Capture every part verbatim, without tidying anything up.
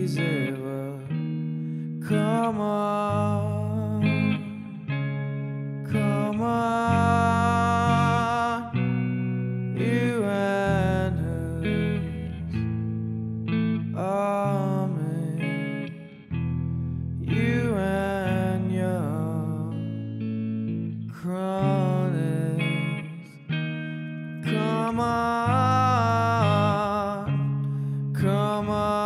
easy, but come on, come on, you and whose army, you and your cronies, come on, come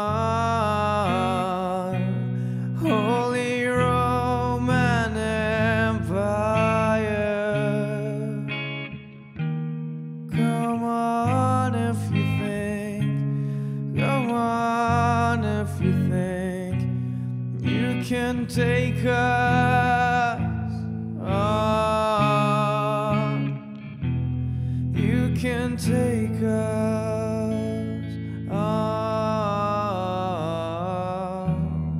on, Holy Roman Empire, come on if you think, come on if you think you can take us on, you can take us on.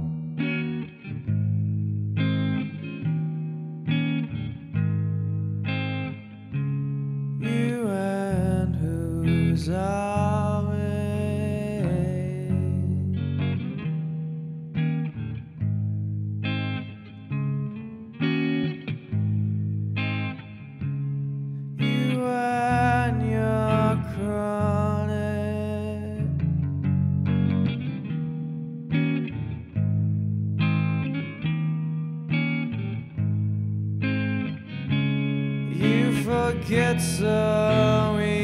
You and whose army, you and your cronies, you forget so